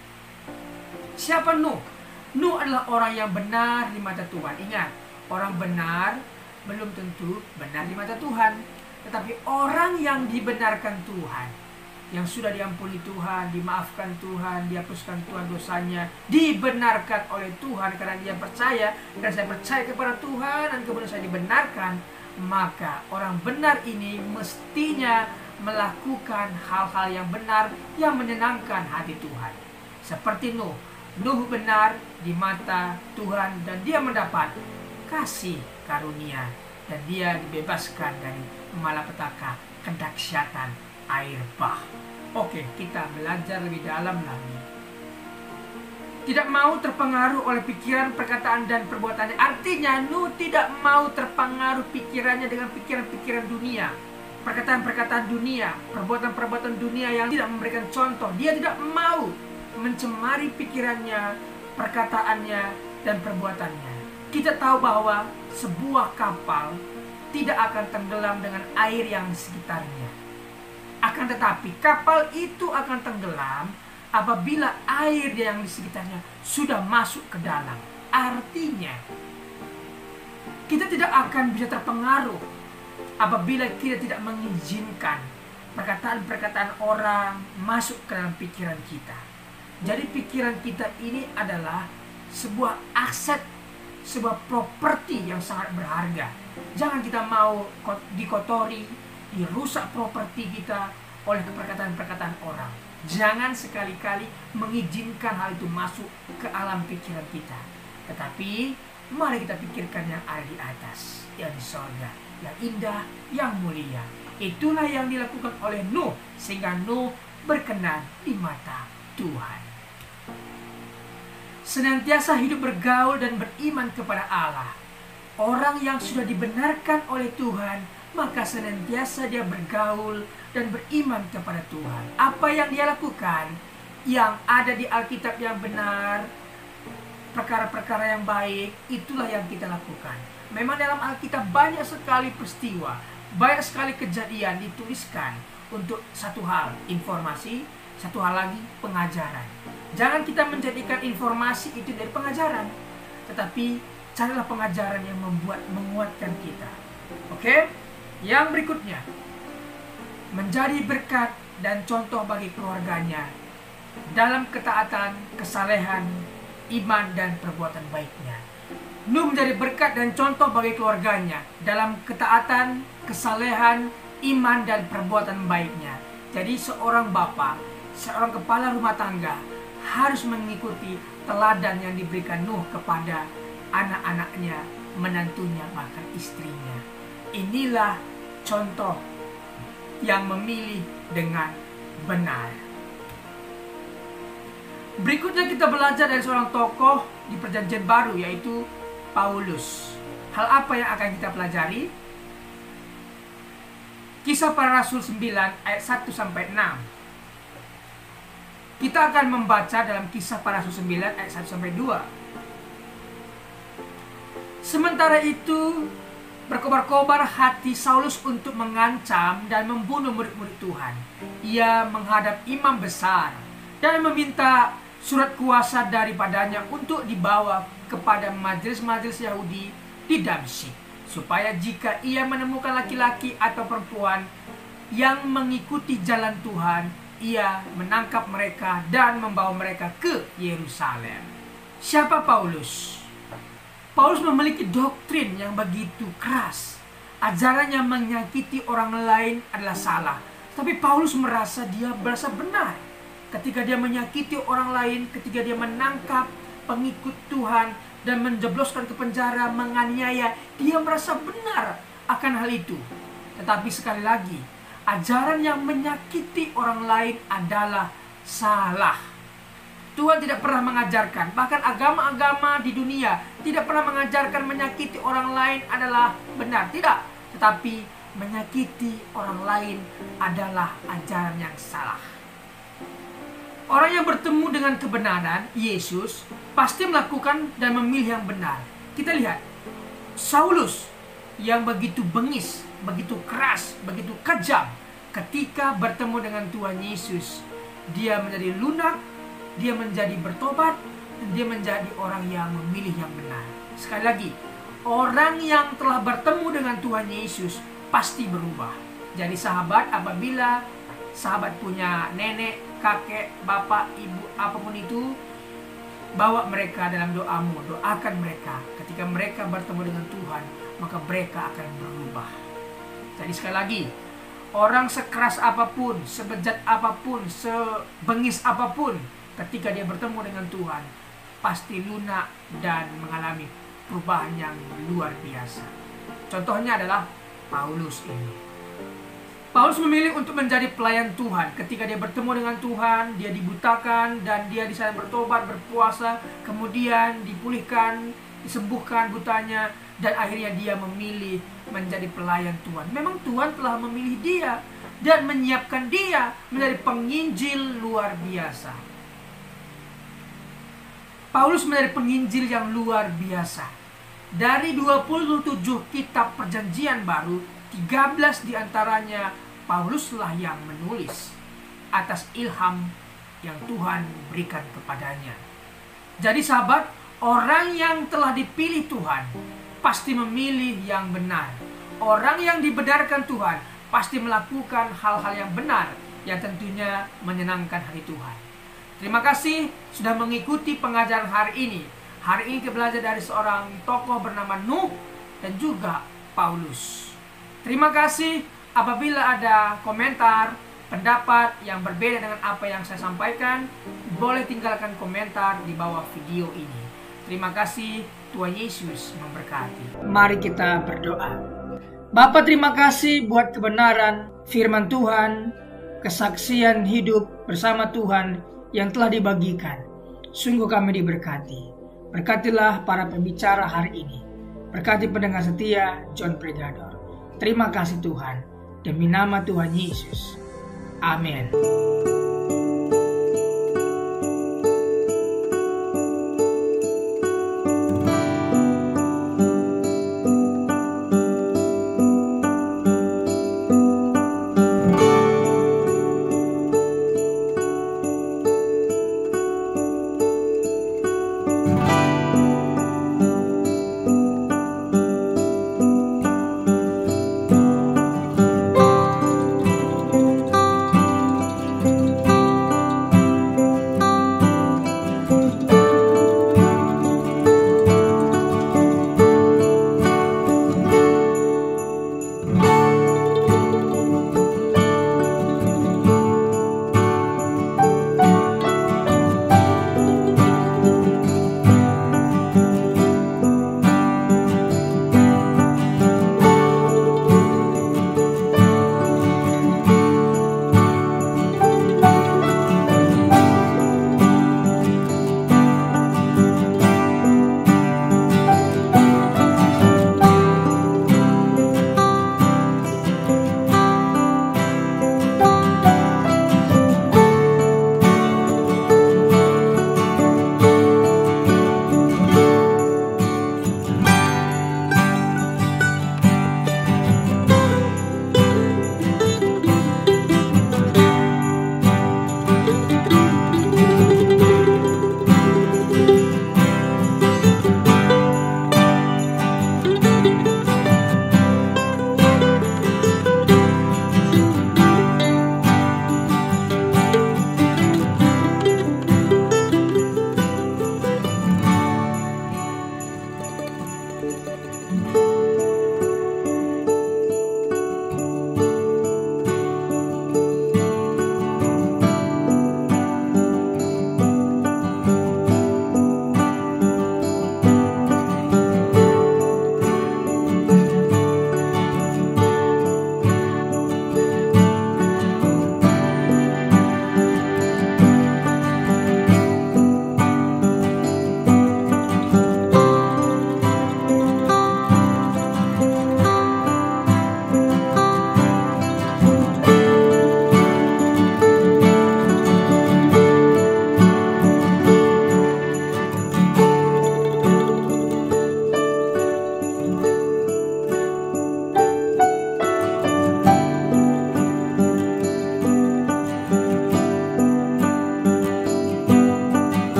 Siapa Nuh? Nuh adalah orang yang benar di mata Tuhan. Ingat, orang benar belum tentu benar di mata Tuhan. Tetapi orang yang dibenarkan Tuhan, yang sudah diampuni Tuhan, dimaafkan Tuhan, dihapuskan Tuhan dosanya, dibenarkan oleh Tuhan karena dia percaya, dan saya percaya kepada Tuhan dan kemudian saya dibenarkan, maka orang benar ini mestinya melakukan hal-hal yang benar yang menyenangkan hati Tuhan. Seperti Nuh. Nuh benar di mata Tuhan dan dia mendapat kasih karunia dan dia dibebaskan dari malapetaka kedahsyatan air bah. Oke, kita belajar lebih dalam lagi. Tidak mau terpengaruh oleh pikiran, perkataan, dan perbuatannya. Artinya Nuh tidak mau terpengaruh pikirannya dengan pikiran-pikiran dunia, perkataan-perkataan dunia, perbuatan-perbuatan dunia yang tidak memberikan contoh. Dia tidak mau mencemari pikirannya, perkataannya, dan perbuatannya. Kita tahu bahwa sebuah kapal tidak akan tenggelam dengan air yang di sekitarnya. Akan tetapi kapal itu akan tenggelam apabila air yang di sekitarnya sudah masuk ke dalam. Artinya kita tidak akan bisa terpengaruh apabila kita tidak mengizinkan perkataan-perkataan orang masuk ke dalam pikiran kita. Jadi pikiran kita ini adalah sebuah aset, sebuah properti yang sangat berharga. Jangan kita mau dikotori, dirusak properti kita oleh perkataan-perkataan orang. Jangan sekali-kali mengizinkan hal itu masuk ke alam pikiran kita. Tetapi mari kita pikirkan yang ada di atas, yang di sorga, yang indah, yang mulia. Itulah yang dilakukan oleh Nuh, sehingga Nuh berkenan di mata Tuhan. Senantiasa hidup bergaul dan beriman kepada Allah. Orang yang sudah dibenarkan oleh Tuhan, maka senantiasa dia bergaul dan beriman kepada Tuhan. Apa yang dia lakukan, yang ada di Alkitab yang benar, perkara-perkara yang baik, itulah yang kita lakukan. Memang dalam Alkitab banyak sekali peristiwa, banyak sekali kejadian dituliskan untuk satu hal, informasi, satu hal lagi, pengajaran. Jangan kita menjadikan informasi itu dari pengajaran, tetapi carilah pengajaran yang menguatkan kita. Oke? Yang berikutnya, menjadi berkat dan contoh bagi keluarganya dalam ketaatan, kesalehan, iman, dan perbuatan baiknya. Nuh menjadi berkat dan contoh bagi keluarganya dalam ketaatan, kesalehan, iman, dan perbuatan baiknya. Jadi seorang bapa, seorang kepala rumah tangga harus mengikuti teladan yang diberikan Nuh kepada anak-anaknya, menantunya, bahkan istrinya. Inilah contoh yang memilih dengan benar. Berikutnya kita belajar dari seorang tokoh di Perjanjian Baru, yaitu Paulus. Hal apa yang akan kita pelajari? Kisah Para Rasul 9 ayat 1-6. Kita akan membaca dalam Kisah Para Rasul 9 ayat 1-2. Sementara itu berkobar-kobar hati Saulus untuk mengancam dan membunuh murid-murid Tuhan. Ia menghadap imam besar dan meminta surat kuasa daripadanya untuk dibawa kepada majelis-majelis Yahudi di Damsyik, supaya jika ia menemukan laki-laki atau perempuan yang mengikuti jalan Tuhan, ia menangkap mereka dan membawa mereka ke Yerusalem. Siapa Paulus? Paulus memiliki doktrin yang begitu keras. Ajarannya menyakiti orang lain adalah salah. Tapi Paulus merasa benar. Ketika dia menyakiti orang lain, ketika dia menangkap pengikut Tuhan dan menjebloskan ke penjara, menganiaya, dia merasa benar akan hal itu. Tetapi sekali lagi, ajaran yang menyakiti orang lain adalah salah. Tuhan tidak pernah mengajarkan, bahkan agama-agama di dunia tidak pernah mengajarkan menyakiti orang lain adalah benar. Tidak, tetapi menyakiti orang lain adalah ajaran yang salah. Orang yang bertemu dengan kebenaran, Yesus, pasti melakukan dan memilih yang benar. Kita lihat Saulus yang begitu bengis, begitu keras, begitu kejam, ketika bertemu dengan Tuhan Yesus, dia menjadi lunak, dia menjadi bertobat, dan dia menjadi orang yang memilih yang benar. Sekali lagi, orang yang telah bertemu dengan Tuhan Yesus pasti berubah. Jadi sahabat, apabila sahabat punya nenek, kakek, bapak, ibu, apapun itu, bawa mereka dalam doamu, doakan mereka. Ketika mereka bertemu dengan Tuhan, maka mereka akan berubah. Jadi sekali lagi, orang sekeras apapun, sebejat apapun, sebengis apapun, ketika dia bertemu dengan Tuhan, pasti lunak dan mengalami perubahan yang luar biasa. Contohnya adalah Paulus ini. Paulus memilih untuk menjadi pelayan Tuhan. Ketika dia bertemu dengan Tuhan, dia dibutakan dan dia di sana bertobat, berpuasa, kemudian dipulihkan, disembuhkan butanya, dan akhirnya dia memilih menjadi pelayan Tuhan. Memang Tuhan telah memilih dia dan menyiapkan dia menjadi penginjil luar biasa. Paulus menjadi penginjil yang luar biasa. Dari 27 kitab perjanjian baru, 13 diantaranya Pauluslah yang menulis atas ilham yang Tuhan berikan kepadanya. Jadi sahabat, orang yang telah dipilih Tuhan pasti memilih yang benar. Orang yang dibenarkan Tuhan pasti melakukan hal-hal yang benar, yang tentunya menyenangkan hati Tuhan. Terima kasih sudah mengikuti pengajaran hari ini. Hari ini kita belajar dari seorang tokoh bernama Nuh dan juga Paulus. Terima kasih. Apabila ada komentar, pendapat yang berbeda dengan apa yang saya sampaikan, boleh tinggalkan komentar di bawah video ini. Terima kasih, Tuhan Yesus memberkati. Mari kita berdoa. Bapa, terima kasih buat kebenaran firman Tuhan, kesaksian hidup bersama Tuhan yang telah dibagikan. Sungguh kami diberkati. Berkatilah para pembicara hari ini. Berkati pendengar setia John Pregador. Terima kasih Tuhan. Demi nama Tuhan Yesus. Amin.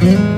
Amin.